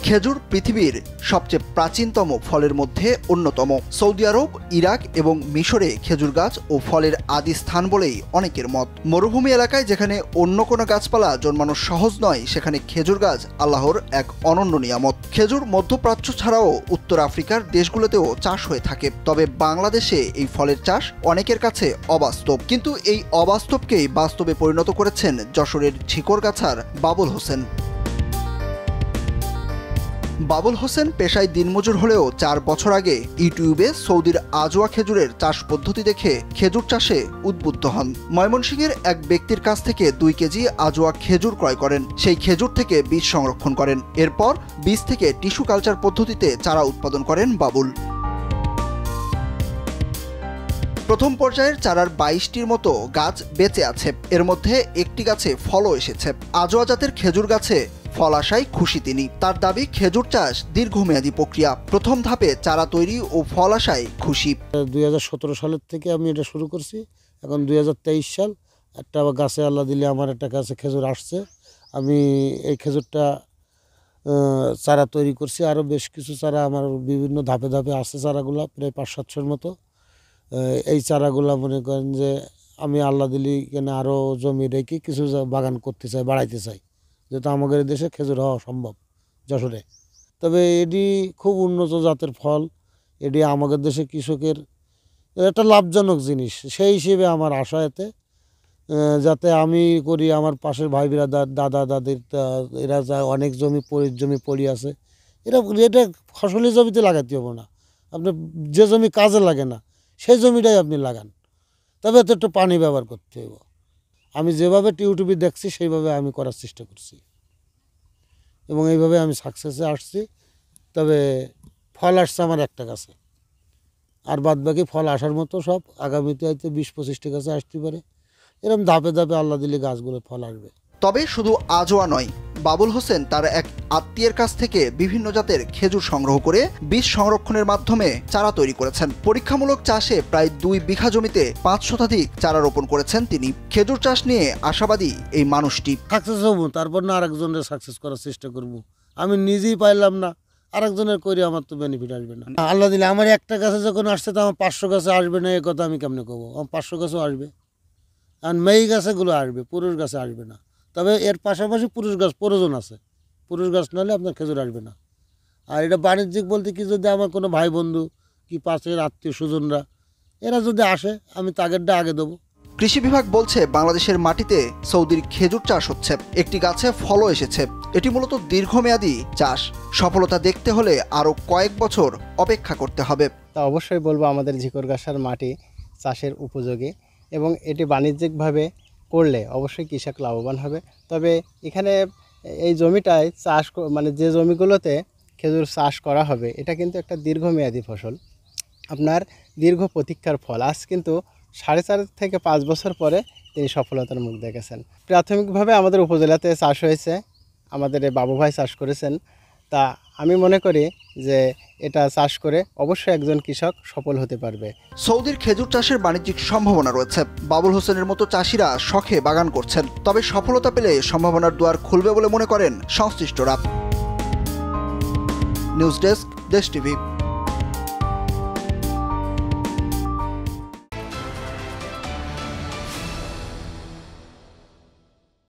খেজুর পৃথিবীর সবচেয়ে প্রাচীনতম ফলের মধ্যে অন্যতম। সৌদি আরব, ইরাক এবং মিশরে খেজুর গাছ ও ফলের আদি স্থান বলেই অনেকের মত। মরুভূমি এলাকায় যেখানে অন্য কোনো গাছপালা জন্মানো সহজ নয়, সেখানে খেজুর গাছ আল্লাহর এক অনন্য নিয়ামত। খেজুর মধ্যপ্রাচ্য ছাড়াও উত্তর আফ্রিকার দেশগুলোতেও চাষ হয়ে থাকে। তবে বাংলাদেশে এই ফলের চাষ অনেকের কাছে অবাস্তব, কিন্তু এই অবাস্তবকেই বাস্তবে পরিণত করেছেন যশোরের ঝিকরগাছার বাবুল হোসেন। বাবুল হোসেন পেশায় দিনমজুর হলেও 4 বছর আগে ইউটিউবে সৌদির আজওয়া খেজুরের চাষ পদ্ধতি দেখে খেজুর চাষে উদ্বুদ্ধ হন। ময়মনসিংহের এক ব্যক্তির কাছ থেকে 2 কেজি আজওয়া খেজুর ক্রয় করেন। সেই খেজুর থেকে বীজ সংরক্ষণ করেন। এরপর বীজ থেকে টিস্যু কালচার পদ্ধতিতে চারা উৎপাদন করেন বাবুল। প্রথম পর্যায়ের চারার 22টির মতো গাছ বেঁচে আছে। এর মধ্যে একটি গাছে ফলও এসেছে। আজওয়া জাতের খেজুর গাছে ফল আসায় খুশি তিনি। তার দাবি, খেজুর চাষ দীর্ঘমেয়াদী প্রক্রিয়া। প্রথম ধাপে চারা তৈরি ও ফল আসায় খুশি। 2017 সালের থেকে আমি এটা শুরু করছি। এখন 2023 সাল একটা গাছে আল্লাহ দিলে আমার একটা গাছে খেজুর আসছে। আমি এই খেজুরটা চারা তৈরি করছি। আরও বেশ কিছু চারা আমার বিভিন্ন ধাপে ধাপে আছে। চারাগুলো প্রায় 500-700-র মতো। এই চারাগুলো মনে করেন যে আমি আল্লাহ দিলি এখানে আরও জমি রেখে কিছু বাগান করতে চাই, বাড়াইতে চাই, যেহেতু আমাদের দেশে খেজুর হওয়া সম্ভব যশোরে। তবে এটি খুব উন্নত জাতের ফল। এটি আমাদের দেশে কৃষকের একটা লাভজনক জিনিস। সেই হিসেবে আমার আশা এতে, যাতে আমি করি, আমার পাশের ভাই বিরাদার দাদা দাদির এরা যা অনেক জমি পড়ি আছে, এটা ফসলি জমিতে লাগাতে হবে না। আপনি যে জমি কাজে লাগে না সেই জমিটাই আপনি লাগান, তবে এতে একটু পানি ব্যবহার করতে হবে। আমি যেভাবে ইউটিউবে দেখছি সেইভাবে আমি করার চেষ্টা করছি এবং এইভাবে আমি সাকসেসে আসছি। তবে ফল আসছে আমার একটা গাছে, আর বাদবাকি ফল আসার মতো সব আগামীতে হয়তো 20-25টি গাছে আসতে পারে। এরকম ধাপে ধাপে আল্লাহ দিলে গাছগুলো ফল আসবে। তবে শুধু আজওয়া নয়, বাবুল হোসেন তার এক আত্মীয়ের কাছ থেকে বিভিন্ন জাতের খেজুর সংগ্রহ করে বীজ সংরক্ষণের মাধ্যমে চারা তৈরি করেছেন। পরীক্ষামূলক চাষে প্রায় 2 বিঘা জমিতে 5 শতাধিক চারা রোপণ করেছেন তিনি। খেজুর চাষ নিয়ে আশাবাদী এই মানুষটি। সাকসেস হবো, তারপর না আরেকজনের সাকসেস করার চেষ্টা করব। আমি নিজেই পাইলাম না, আরেকজনের করে আমার তো বেনিফিট আসবে না। আল্লাহ দিলে আমার একটা গাছে যখন আসছে, তো আমার 500 গাছে আসবে না, এ কথা আমি কেমনে করবো? আমার 500 গাছও আসবে, আর মেয়ে গাছেগুলো আসবে, পুরুষ গাছে আসবে না। তবে এর পাশাপাশি পুরুষ গাছ প্রয়োজন আছে। পুরুষ গাছ নাহলে আপনার খেজুর আসবে না। আর এটা বাণিজ্যিক বলতে কি, যদি আমার কোনো ভাই বন্ধু কি পাশের আত্মীয় স্বজনরা এরা যদি আসে, আমি তাদেরটা আগে দেবো। কৃষি বিভাগ বলছে, বাংলাদেশের মাটিতে সৌদির খেজুর চাষ হচ্ছে। একটি গাছে ফলও এসেছে। এটি মূলত দীর্ঘমেয়াদী চাষ। সফলতা দেখতে হলে আরও কয়েক বছর অপেক্ষা করতে হবে। তা অবশ্যই বলবো, আমাদের ঝিকরগাছার মাটি চাষের উপযোগী এবং এটি বাণিজ্যিকভাবে করলে অবশ্যই কৃষক লাভবান হবে। তবে এখানে এই জমিটায় চাষ, মানে যে জমিগুলোতে খেজুর চাষ করা হবে, এটা কিন্তু একটা দীর্ঘমেয়াদী ফসল, আপনার দীর্ঘ প্রতীক্ষার ফল। আজ কিন্তু 4.5 থেকে 5 বছর পরে তিনি সফলতার মুখ দেখেছেন। প্রাথমিকভাবে আমাদের উপজেলাতে চাষ হয়েছে, আমাদের বাবু ভাই চাষ করেছেন। তা আমি মনে করি যে এটা চাষ করে অবশ্যই একজন কৃষক সফল হতে পারবে। সৌদির খেজুর চাষের বাণিজ্যিক সম্ভাবনা রয়েছে। বাবুল হোসেনের মতো চাষিরা শখে বাগান করছেন। তবে সফলতা পেলে সম্ভাবনার দুয়ার খুলবে বলে মনে করেন সংশ্লিষ্টরা। News desk, Desh TV.